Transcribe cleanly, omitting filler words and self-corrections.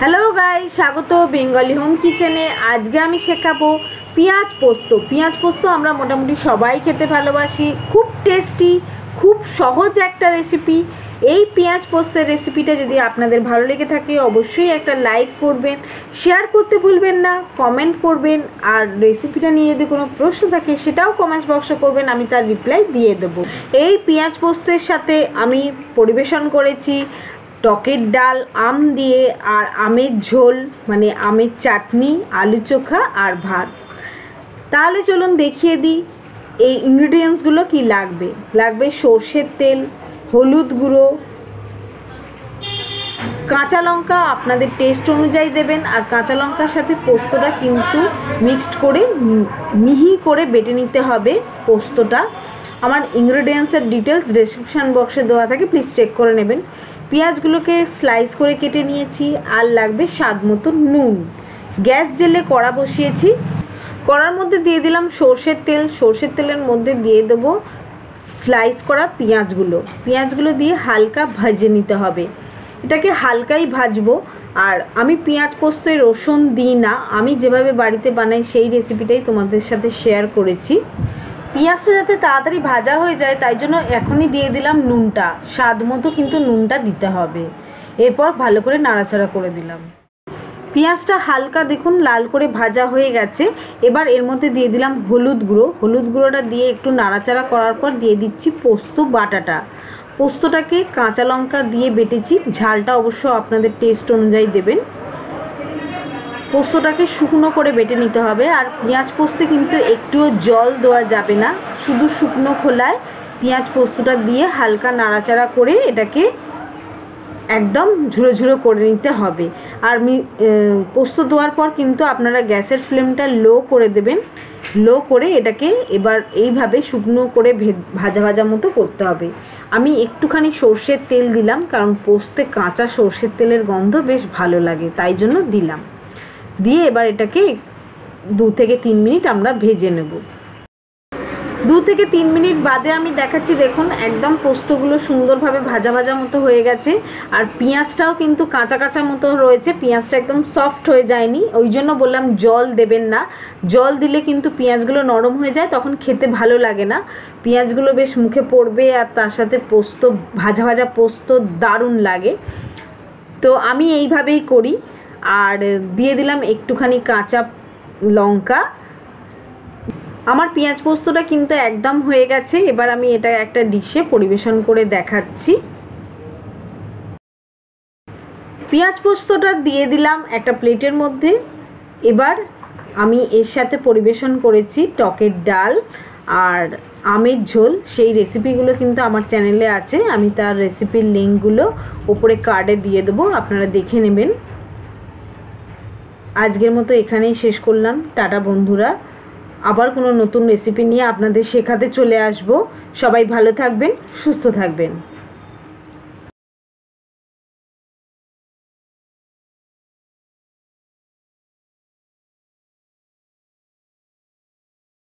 Hello guys, स्वागत Bengali home किचेने। आज के आमी शेखाबो पेঁয়াজ पोस्तो। पेঁয়াজ पोस्तो आमरा मोटामुटी सबाई खेते भालोबासी। खूब टेस्टी, खूब सहज एक रेसिपि। এই পেঁয়াজ পোস্তের রেসিপিটা যদি আপনাদের ভালো লেগে থাকে অবশ্যই একটা লাইক করবেন, শেয়ার করতে ভুলবেন না, কমেন্ট করবেন। আর রেসিপিটা নিয়ে যদি কোনো প্রশ্ন থাকে সেটাও কমেন্ট বক্সে করবেন, আমি তার রিপ্লাই দিয়ে দেব। এই পেঁয়াজ পোস্তের সাথে আমি পরিবেশন করেছি টকের ডাল, আম দিয়ে, আর আমের ঝোল মানে আমের চাটনি, আলু চোখা আর ভাত। তাহলে চলুন দেখিয়ে দিই এই ইনগ্রিডিয়েন্টসগুলো কি লাগবে। লাগবে সর্ষের তেল, হলুদ গুঁড়ো, কাঁচা লঙ্কা আপনাদের টেস্ট অনুযায়ী দেবেন। আর কাঁচা লঙ্কার সাথে পোস্তটা কিন্তু মিক্সড করে মিহি করে বেটে নিতে হবে পোস্তটা। আমার ইনগ্রিডিয়েন্টসের ডিটেলস ডেসক্রিপশান বক্সে দেওয়া থাকে, প্লিজ চেক করে নেবেন। পেঁয়াজগুলোকে স্লাইস করে কেটে নিয়েছি। আর লাগবে স্বাদ মতো নুন। গ্যাস জেলে কড়া বসিয়েছি, কড়ার মধ্যে দিয়ে দিলাম সর্ষের তেল। সর্ষের তেলের মধ্যে দিয়ে দেবো স্লাইস করা পেঁয়াজগুলো দিয়ে হালকা ভেজে নিতে হবে। এটাকে হালকাই ভাজবো। আর আমি পেঁয়াজ পোস্তে রসুন দিই না, আমি যেভাবে বাড়িতে বানাই সেই রেসিপিটাই তোমাদের সাথে শেয়ার করেছি। পেঁয়াজটা যাতে তাড়াতাড়ি ভাজা হয়ে যায় তাই জন্য এখনই দিয়ে দিলাম নুনটা। স্বাদ মতো কিন্তু নুনটা দিতে হবে। এরপর ভালো করে নাড়াচাড়া করে দিলাম। পেঁয়াজটা হালকা দেখুন লাল করে ভাজা হয়ে গেছে। এবার এর মধ্যে দিয়ে দিলাম হলুদ গুঁড়ো। হলুদ গুঁড়োটা দিয়ে একটু নাড়াচাড়া করার পর দিয়ে দিচ্ছি পোস্ত বাটাটা। পোস্তটাকে কাঁচা লঙ্কা দিয়ে বেটেছি, ঝালটা অবশ্য আপনাদের টেস্ট অনুযায়ী দেবেন। পোস্তটাকে শুকনো করে বেটে নিতে হবে। আর পেঁয়াজ পোস্তে কিন্তু একটুও জল দেওয়া যাবে না, শুধু শুকনো খোলায় পেঁয়াজ পোস্তটা দিয়ে হালকা নাড়াচাড়া করে এটাকে একদম ঝুড়ো ঝুড়ো করে নিতে হবে। আর পোস্ত দেওয়ার পর কিন্তু আপনারা গ্যাসের ফ্লেমটা লো করে দেবেন। লো করে এটাকে এবার এইভাবে শুকনো করে ভাজা ভাজা মতো করতে হবে। আমি একটুখানি সর্ষের তেল দিলাম, কারণ পোস্তে কাঁচা সর্ষের তেলের গন্ধ বেশ ভালো লাগে, তাই জন্য দিলাম। দিয়ে এবার এটাকে 2 থেকে 3 মিনিট আমরা ভেজে নেব। 2 থেকে 3 মিনিট বাদে আমি দেখাচ্ছি, দেখুন একদম পোস্তগুলো সুন্দরভাবে ভাজা ভাজা মতো হয়ে গেছে। আর পেঁয়াজটাও কিন্তু কাঁচা কাঁচা মতো রয়েছে, পেঁয়াজটা একদম সফট হয়ে যায়নি। ওই জন্য বললাম জল দেবেন না, জল দিলে কিন্তু পেঁয়াজগুলো নরম হয়ে যায়, তখন খেতে ভালো লাগে না। পেঁয়াজগুলো বেশ মুখে পড়বে আর তার সাথে পোস্ত ভাজা ভাজা পোস্ত দারুণ লাগে। তো আমি এইভাবেই করি। আর দিয়ে দিলাম একটুখানি কাঁচা লঙ্কা। আমার পেঁয়াজ পোস্তটা কিন্তু একদম হয়ে গেছে। এবার আমি এটা একটা ডিশে পরিবেশন করে দেখাচ্ছি। পেঁয়াজ পোস্তটা দিয়ে দিলাম একটা প্লেটের মধ্যে। এবার আমি এর সাথে পরিবেশন করেছি টকের ডাল আর আমের ঝোল। সেই রেসিপিগুলো কিন্তু আমার চ্যানেলে আছে, আমি তার রেসিপির লিঙ্কগুলো ওপরে কার্ডে দিয়ে দেবো, আপনারা দেখে নেবেন। আজকের মতো এখানেই শেষ করলাম। টাটা বন্ধুরা, আবার কোনো নতুন রেসিপি নিয়ে আপনাদের শেখাতে চলে আসব। সবাই ভালো থাকবেন, সুস্থ থাকবেন।